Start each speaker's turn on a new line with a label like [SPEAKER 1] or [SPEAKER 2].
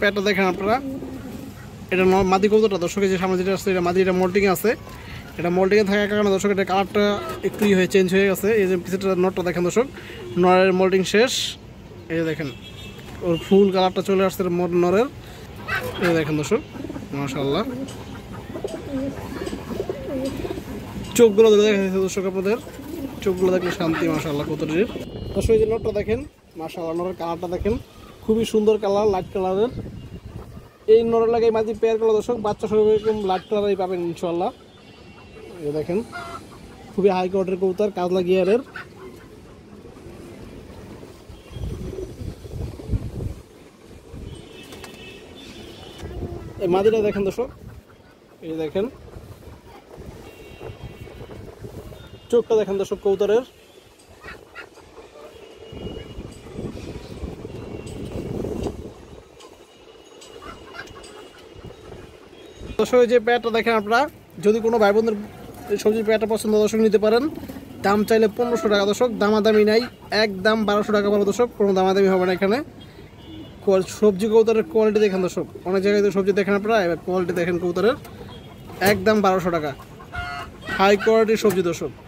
[SPEAKER 1] প্যাটটা দেখেন আপনারা, এটা মাদি কবুতরটা দর্শক, যে সামনে যেটা আছে এটা মাদি, এটা মোল্টিংয়ে আছে। এটা মোল্টিংয়ে থাকার কারণে দর্শক এটা কালারটা একটু হয়ে চেঞ্জ হয়ে গেছে। এই যে পিছনটা নটটা দেখেন দর্শক, নরের মোল্টিং শেষ। এই যে দেখেন ওর ফুল কালারটা চলে আসছে নরের। এই দেখেন দর্শক, মাশাআল্লাহ চোখগুলো দেখা যাচ্ছে দর্শক, আপনাদের চোখগুলো দেখলে শান্তি মাশাআল্লাহ কবুতরের। দর্শক এই যে নটটা দেখেন, মাশাআল্লাহ নরের কালারটা দেখেন, খুবই সুন্দর কালার, লাইট কালারের। এই নরের লাগে মাঝে পেয়ার কালার দর্শক, বাচ্চা সব এরকম লাইট কালারই পাবেন ইনশাআল্লাহ। এই দেখেন খুবই হাই কোয়ালিটির কবুতর, কাজলা গিয়ারের। এই মাদিটা দেখেন দর্শক, এই দেখেন চোখটা দেখেন দর্শক কবুতরের। দর্শক যে প্যাটটা দেখেন আপনারা, যদি কোনো ভাই বোনদের সবজির প্যাটটা পছন্দ দর্শক নিতে পারেন। দাম চাইলে 1500 টাকা দর্শক, দামাদামি নাই, একদম 1200 টাকা বলো দর্শক, কোনো দামাদামি হবে না এখানে। সবজি কবুতরের কোয়ালিটি দেখেন দর্শক, অনেক জায়গায় তো সবজি দেখেন আপনারা, এবার কোয়ালিটি দেখেন কবুতরের, একদম 1200 টাকা, হাই কোয়ালিটির সবজি দর্শক।